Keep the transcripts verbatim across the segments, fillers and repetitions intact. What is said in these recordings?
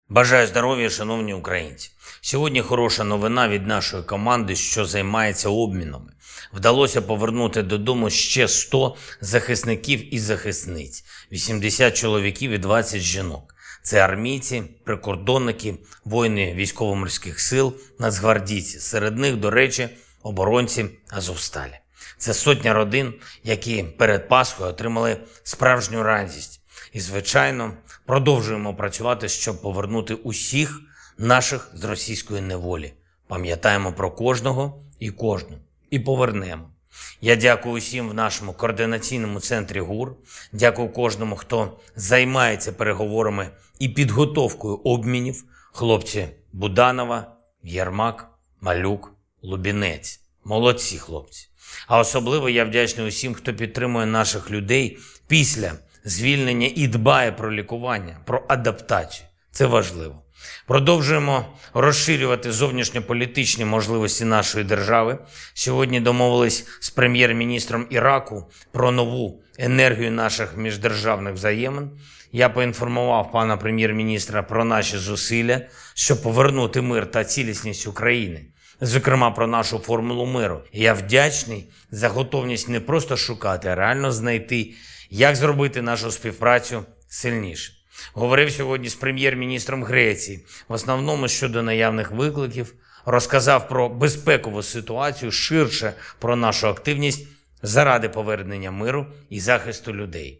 Бажаю здоров'я, шановні українці. Сьогодні хороша новина від нашої команди, що займається обмінами. Вдалося повернути додому ще сто захисників і захисниць, вісімдесят чоловіків і двадцять жінок. Це армійці, прикордонники, воїни військово-морських сил, нацгвардійці. Серед них, до речі, оборонці Азовсталі. Це сотня родин, які перед Пасхою отримали справжню радість. І, звичайно, продовжуємо працювати, щоб повернути усіх наших з російської неволі. Пам'ятаємо про кожного і кожну. І повернемо. Я дякую усім в нашому координаційному центрі ГУР. Дякую кожному, хто займається переговорами і підготовкою обмінів. Хлопці Буданова, Єрмак, Малюк, Лубінець. Молодці хлопці. А особливо я вдячний усім, хто підтримує наших людей після звільнення і дбає про лікування, про адаптацію. Це важливо. Продовжуємо розширювати зовнішньополітичні можливості нашої держави. Сьогодні домовились з прем'єр-міністром Іраку про нову енергію наших міждержавних взаємин. Я поінформував пана прем'єр-міністра про наші зусилля, щоб повернути мир та цілісність України. Зокрема, про нашу формулу миру. І я вдячний за готовність не просто шукати, а реально знайти, як зробити нашу співпрацю сильніше. Говорив сьогодні з прем'єр-міністром Греції, в основному щодо наявних викликів, розказав про безпекову ситуацію, ширше про нашу активність заради повернення миру і захисту людей.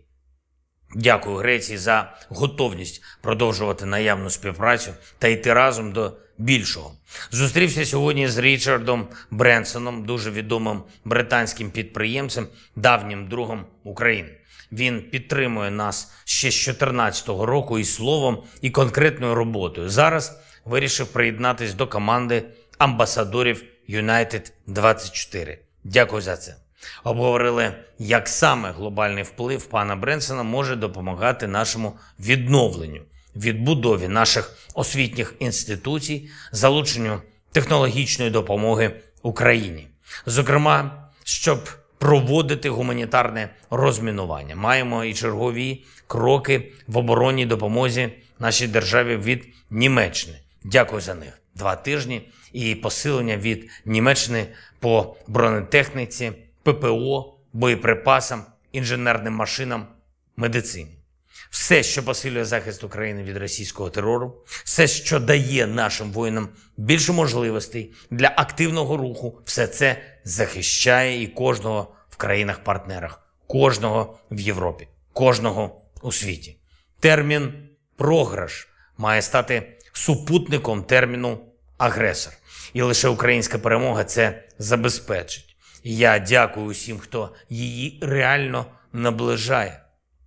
Дякую Греції за готовність продовжувати наявну співпрацю та йти разом до більшого. Зустрівся сьогодні з Річардом Бренсоном, дуже відомим британським підприємцем, давнім другом України. Він підтримує нас ще з дві тисячі чотирнадцятого року і словом, і конкретною роботою. Зараз вирішив приєднатись до команди амбасадорів Юнайтед двадцять чотири. Дякую за це. Обговорили, як саме глобальний вплив пана Бренсона може допомагати нашому відновленню, відбудові наших освітніх інституцій, залученню технологічної допомоги Україні. Зокрема, щоб проводити гуманітарне розмінування. Маємо і чергові кроки в оборонній допомозі нашій державі від Німеччини. Дякую за них. Два тижні і посилення від Німеччини по бронетехніці, ППО, боєприпасам, інженерним машинам, медицині. Все, що посилює захист України від російського терору, все, що дає нашим воїнам більше можливостей для активного руху, все це захищає і кожного в країнах-партнерах, кожного в Європі, кожного у світі. Термін «програш» має стати супутником терміну «агресор». І лише українська перемога це забезпечить. І я дякую усім, хто її реально наближає.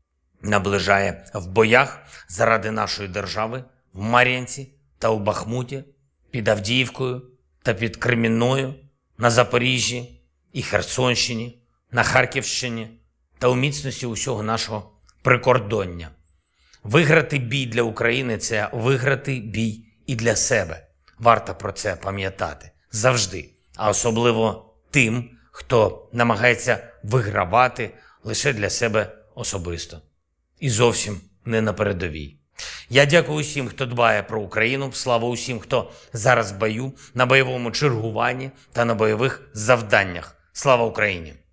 Наближає в боях заради нашої держави, в Мар'їнці та у Бахмуті, під Авдіївкою та під Кремінною, на Запоріжжі і Херсонщині, на Харківщині та у міцності усього нашого прикордоння. Виграти бій для України – це виграти бій і для себе. Варто про це пам'ятати завжди, а особливо тим, хто намагається вигравати лише для себе особисто. І зовсім не на передовій. Я дякую усім, хто дбає про Україну, слава усім, хто зараз в бою, на бойовому чергуванні та на бойових завданнях. Слава Україні!